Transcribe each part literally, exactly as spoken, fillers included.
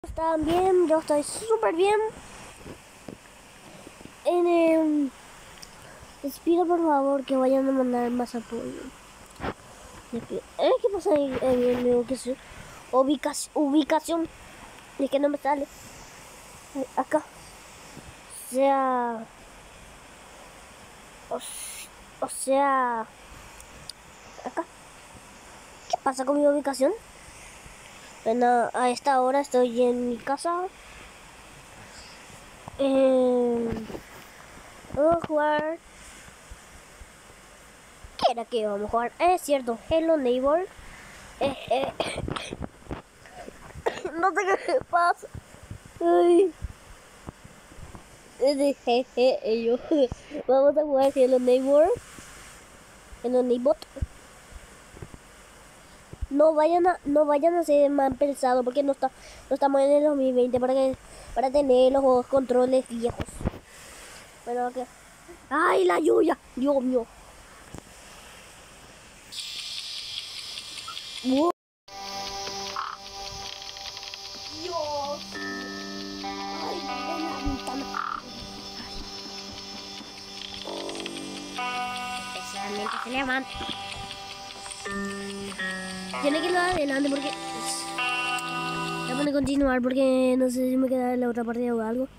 ¿Están bien? Yo estoy súper bien. En el... Les pido por favor que vayan a mandar más apoyo. Les pido... ¿Eh? ¿Qué pasa ahí? Eh, en mi ubicación. Ubicación. Ubicación. Es que no me sale. Ay, acá. O sea... O, o sea... Acá. ¿Qué pasa con mi ubicación? Bueno, a esta hora estoy en mi casa. Eh, vamos a jugar. ¿Qué era que íbamos a jugar? Es cierto, Hello Neighbor. Eh, eh. No sé qué me pasa. Ay. Jeje, ellos. Vamos a jugar Hello Neighbor. Hello Neighbor. No vayan a, no vayan a ser mal pensados porque no, está, no estamos en el dos mil veinte para, que, para tener los juegos controles viejos. Bueno, que... ¡Ay, la lluvia! Dios mío. Wow. Dios. Ay, ven la ventana. Especialmente se levanta. Tiene que ir adelante porque... Voy a poner continuar porque no sé si me queda en la otra partida o algo.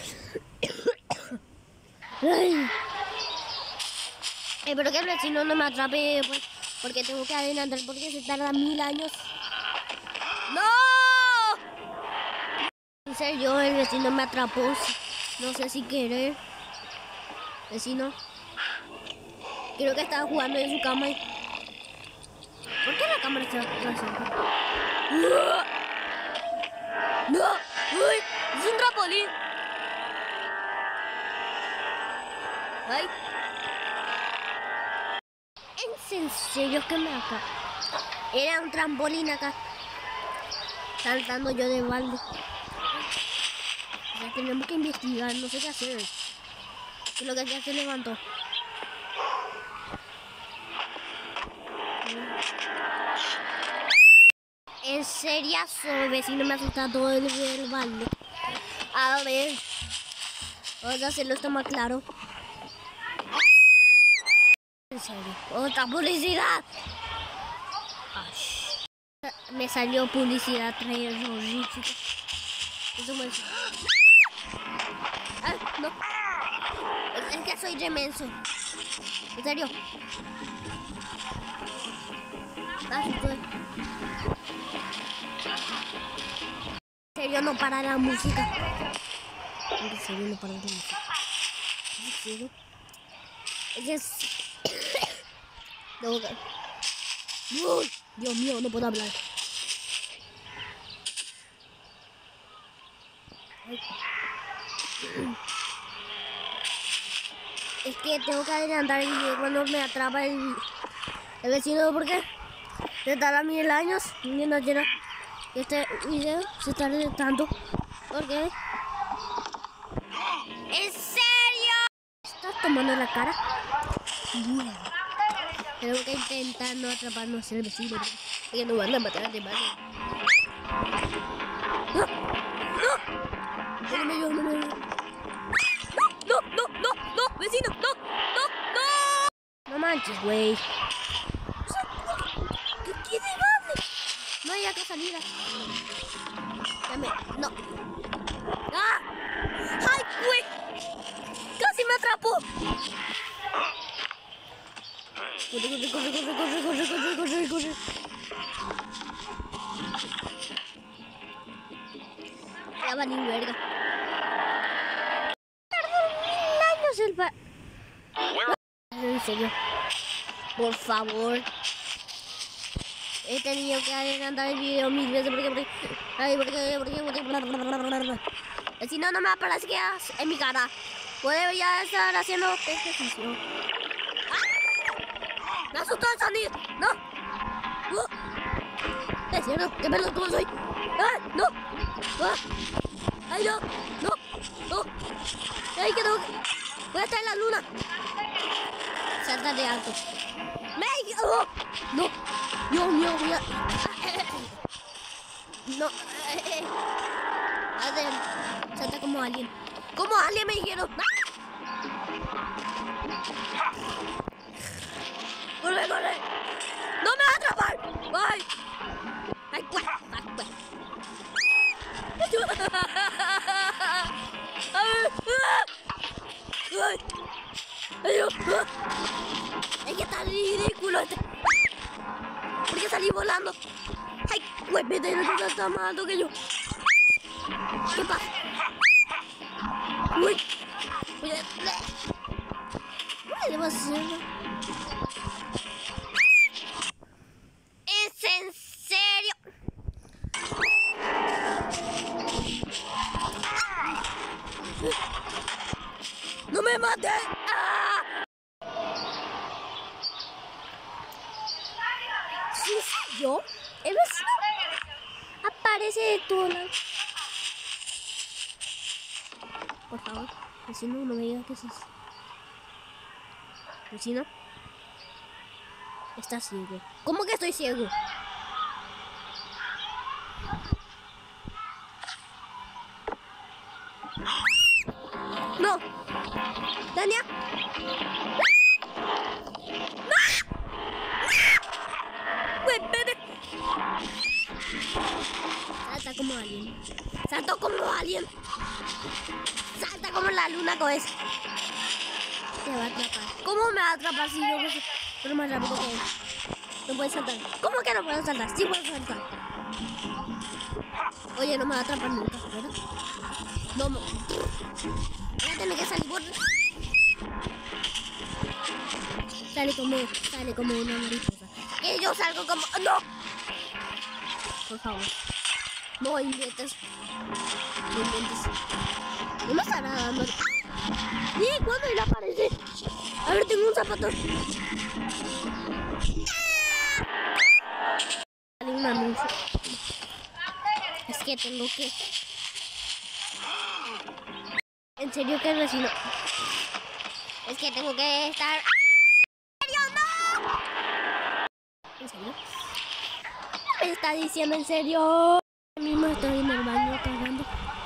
Ay. Espero que el vecino no me atrape pues, porque tengo que adelantar porque se tarda mil años. ¡No! En serio, el vecino me atrapó. No sé si querer. Vecino. Creo que estaba jugando en su cama. Y... ¿Por qué la cámara está atrasando? ¡No! ¡Uy! ¡Es un trampolín! ¡Ay! ¿En serio que me acá? Era un trampolín acá. Saltando yo de balde. O sea, tenemos que investigar, no sé qué hacer. Que lo que ya se levantó. En serio, el vecino me asusta todo el, el balde. A ver. Vamos a hacerlo esto más claro. En serio. ¡Otra publicidad! Ay. Me salió publicidad trayendo rígido. Eso me... Ay, no. Es, es que soy remenso. En serio. Ah, estoy. En serio no para la música. En serio no para la música. En serio. Es que... Uy, Dios mío, no puedo hablar. Ay. Es que tengo que adelantar el video cuando me atrapa el, el vecino porque se tarda mil años y no llega. Este video se está adelantando porque... ¿En serio? ¿Estás tomando la cara? Bueno. Tengo que intentar no atraparnos el vecino porque no van a matar a demás. ¡No! ¡No! No me dio, no me dio. ¡No! ¡No! ¡No! ¡No! ¡Vecino! ¡No! ¡No! ¡No! No manches, güey. ¿Qué quiere darle? No hay acá salida. Dame. ¡No! ¡Ah! ¡Ay, güey! ¡Casi me atrapó! Corre, corre, corre, corre, corre, corre, corre, corre, corre. Ya va ni verga. Tardó mil años el pa... En serio. Por favor. He tenido que adelantar el video mil veces porque... porque ay, porque... porque... porque bla, bla, bla, bla, bla. Si no, no me aparece en mi cara. Puede ya estar haciendo ejercicio. ¡Me asustó el sonido! ¡No! ¡Uh! Es cierto, qué pelotudo soy. ¡Ay, no! ¡Ah! ¡Ay, no! ¡No! ¡No! ¡Ay, que no! ¡Voy a estar en la luna! Salta de alto. ¡Me! ¡Oh! ¡No! ¡Dios mío! Voy a... ¡No! de él. Salta como alien. Como alien me dijeron. ¡Ah! ¡Corre, corre! ¡No me va a atrapar! ¡Ay! ¡Ay, cuá! ¡Ay, cuá! ¡Ay! ¡Ay! ¡Es que está ridículo este! ¿Por qué salí volando? ¡Ay! ¡Güey, vete! ¡No está más alto que yo! ¿Qué pasa? ¡Uy! ¡Uy! ¿Qué debo hacer? ¿Es en serio? ¡No me mates! ¡Ah! ¿Sí soy yo? El vecino aparece de todo lado. Por favor, vecino, no me digas que es eso. Vecino, estás ciego. ¿Cómo que estoy ciego? No, Dania. Salta como alien. Salta como alien. Salta como la luna con eso. Te va a atrapar. ¿Cómo me va a atrapar si yo soy más rápido que él? No puedes saltar. ¿Cómo que no puedo saltar? Sí puedo saltar. Oye, no me va a atrapar nunca, ¿verdad? No, no. Voy a tener que salir por... Sale como, sale como una mariposa. Que yo salgo como... ¡No! Por favor. No inventes. No inventes. No me estará dando... ¿Y cuándo él aparece? A ver, tengo un zapato. Sale un anuncio. Es que tengo que... En serio que el vecino... Es que tengo que estar... ¿En serio? ¡No! ¿En serio? ¿Qué me está diciendo en serio? Yo mismo estoy en el baño cagando.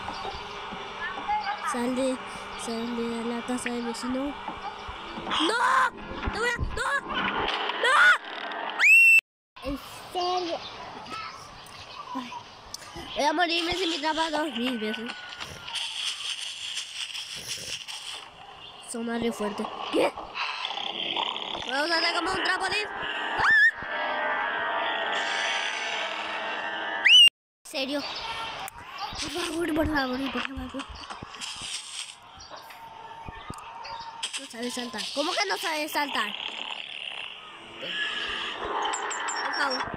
Sal de... Sal de la casa del vecino. ¡No! ¡No! ¡No! ¡No! ¿En serio? Ay. Voy a morirme si me atrapa dos mil veces. Suena re fuerte. ¿Qué? ¿Puedo saltar como un trampolín? ¡Ah! ¿En serio? Por favor, por favor, por favor. No sabes saltar. ¿Cómo que no sabes saltar? Por favor.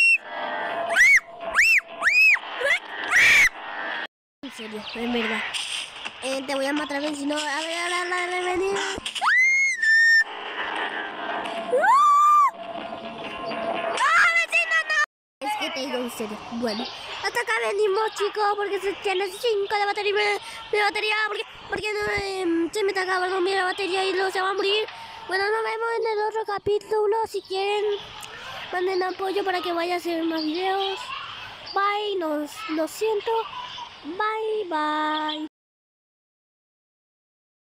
En serio, en verdad. Eh, te voy a matar, vecino. A ver, a la, la revenida. Es que te digo en serio. Bueno, hasta acá venimos, chicos, porque se tiene cinco de batería, de batería, porque, porque no, eh, se me está acabando mi batería y luego se va a morir. Bueno, nos vemos en el otro capítulo. Si quieren, manden apoyo para que vaya a hacer más videos. Bye, nos, lo siento. Bye, bye.